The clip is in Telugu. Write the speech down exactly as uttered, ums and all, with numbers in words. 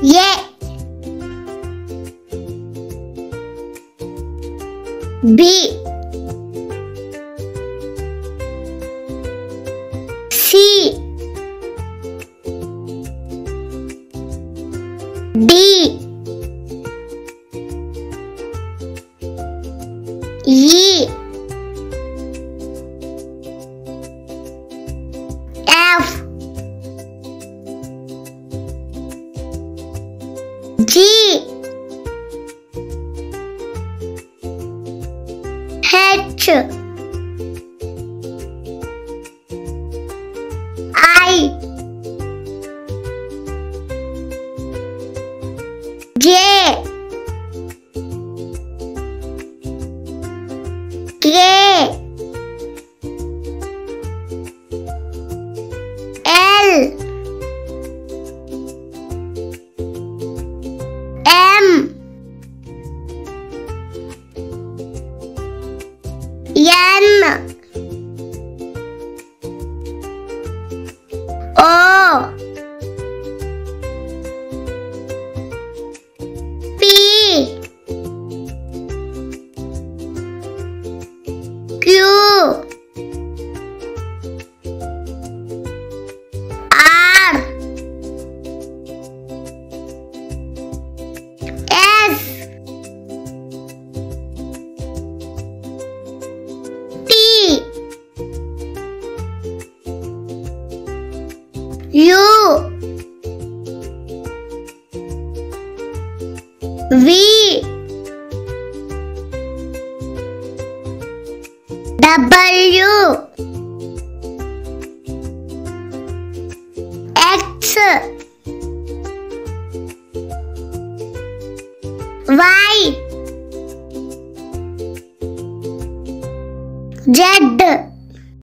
A B C D E F G H I J K L M N O P Q R S T U V W X Y Z